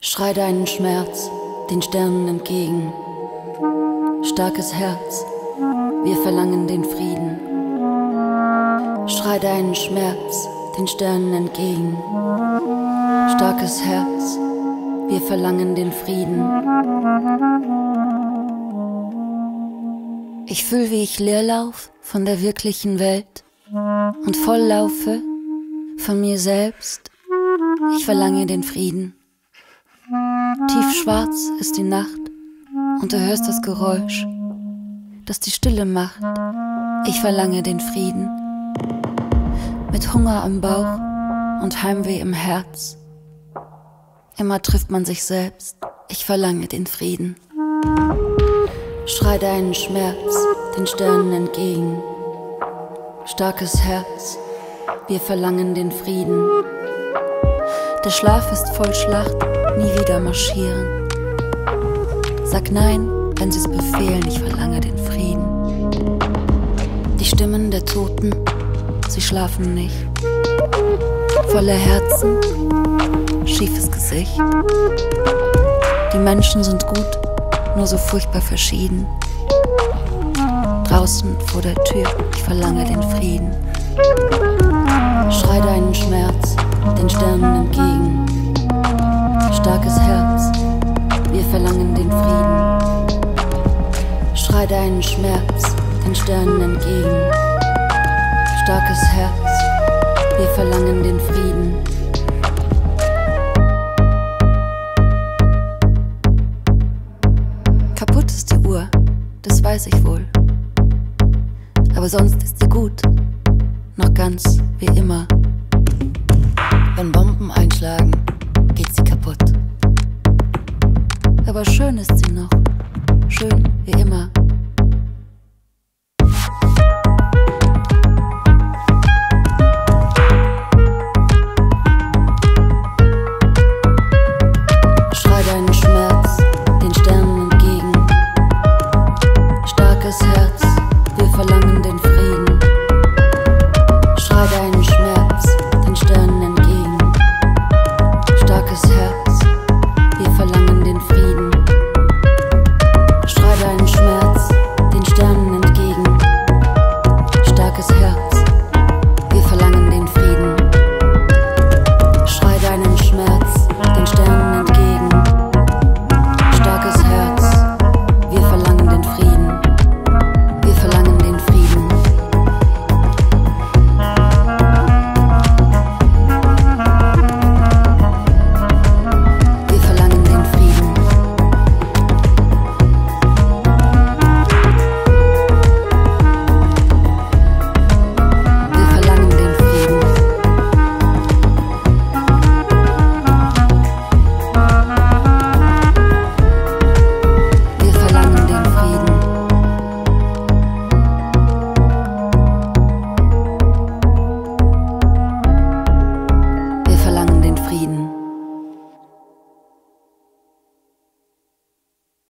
Schrei deinen Schmerz den Sternen entgegen. Starkes Herz, wir verlangen den Frieden. Schrei deinen Schmerz den Sternen entgegen. Starkes Herz, wir verlangen den Frieden. Ich fühl, wie ich leer lauf von der wirklichen Welt und voll laufe von mir selbst. Ich verlange den Frieden. Tiefschwarz ist die Nacht und du hörst das Geräusch, das die Stille macht. Ich verlange den Frieden. Mit Hunger im Bauch und Heimweh im Herz. Immer trifft man sich selbst. Ich verlange den Frieden. Schrei deinen Schmerz den Sternen entgegen. Starkes Herz, wir verlangen den Frieden. Der Schlaf ist voll Schlacht, nie wieder marschieren. Sag nein, wenn sie's befehlen, ich verlange den Frieden. Die Stimmen der Toten, sie schlafen nicht. Volle Herzen, schiefes Gesicht. Die Menschen sind gut, nur so furchtbar verschieden. Draußen vor der Tür, ich verlange den Frieden. Schrei deinen Schmerz den Sternen entgegen. Starkes Herz, wir verlangen den Frieden. Schrei deinen Schmerz den Sternen entgegen. Starkes Herz, wir verlangen den Frieden. Kaputt ist die Uhr, das weiß ich wohl. Aber sonst ist sie gut, noch ganz wie immer. Wenn Bomben einschlagen, geht sie kaputt. Aber schön ist sie noch, schön wie immer.